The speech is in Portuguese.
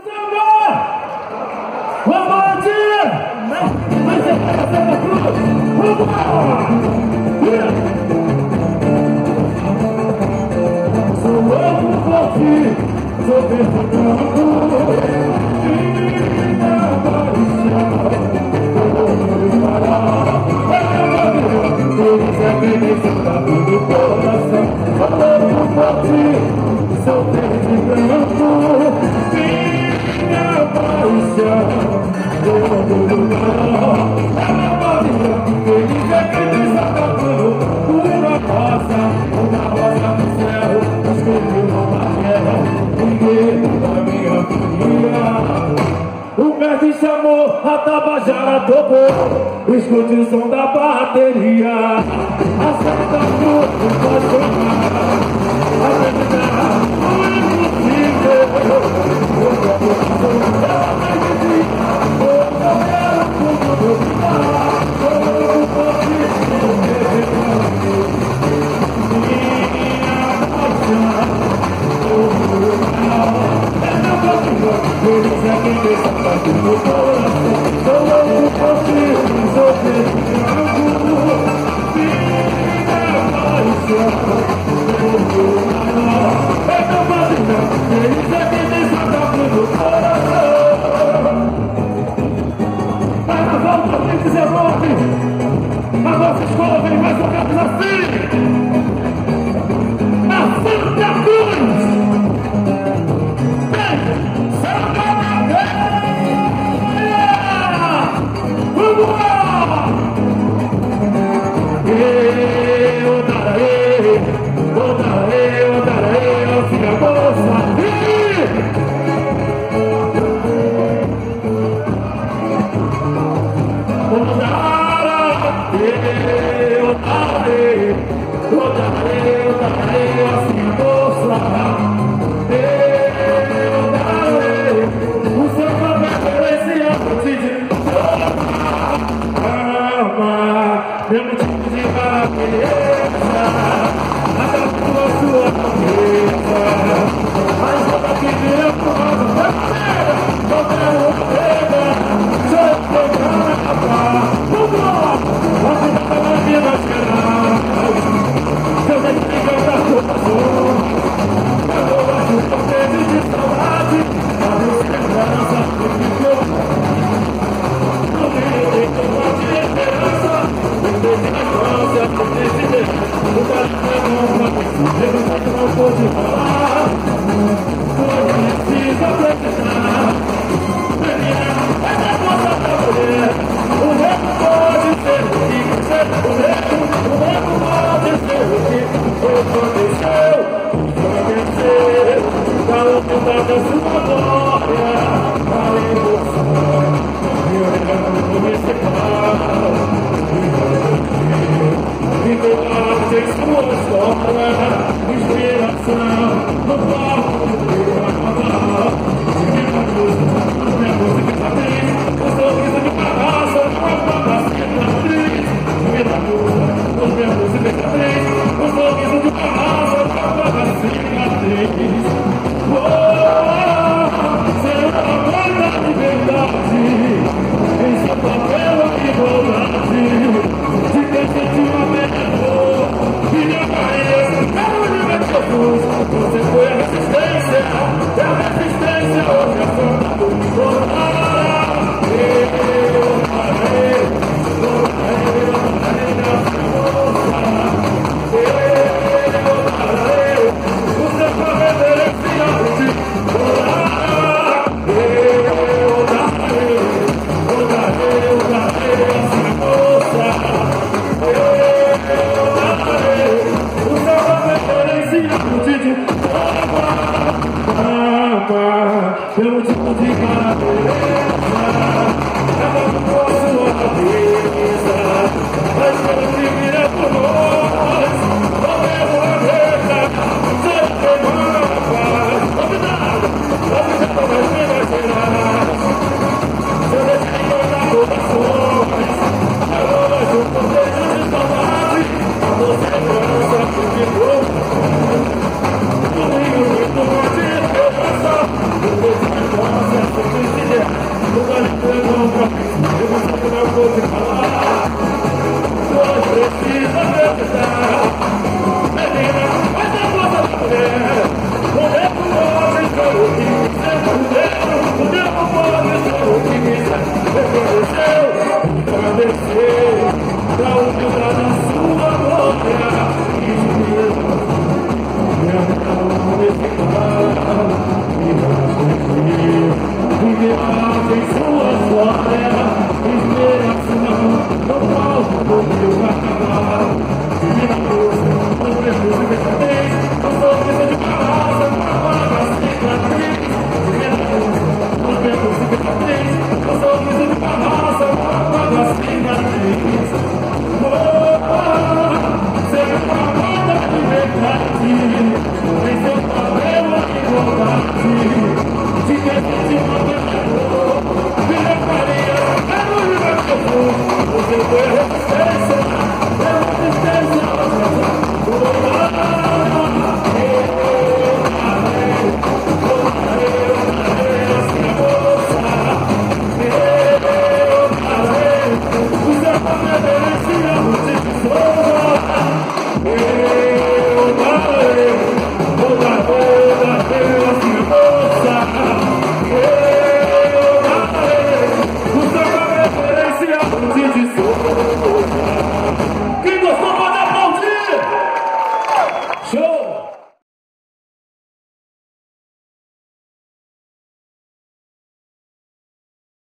O mestre chamou, a tabajara tocou, escute o som da bateria. Acerta tudo, pode chamar, acreditar, o impossível. Agora vocês correm mais ou menos assim. A Santa Cruz. Santa Madeira. Vamos lá. Eu darei, filha moça. Mesmo tipo de maravilha, até a sua cabeça. Mas eu tô querendo por não quero pega, se eu pegar a pá, vamos lá, você tá na minha esperar. Se eu nem cantar sua canção, eu vou ajudar um beijo de saudade, a minha esperança, não tem como de esperança. O cara não pode falar, precisa acreditar. É a nossa mulher. O resto pode ser o que o resto pode ser o que aconteceu. Calma da sua glória, a emoção, meu municipal. Viver em sua história, inspiração, no palco do carnaval. Minha música tá triste, o sorriso de carraça, a cicatriz. Minha música tá triste, o sorriso de carraça, a cicatriz. Será a guarda de verdade, em seu papel a igualdade. Você foi a resistência, hoje a forma do você foi Amém.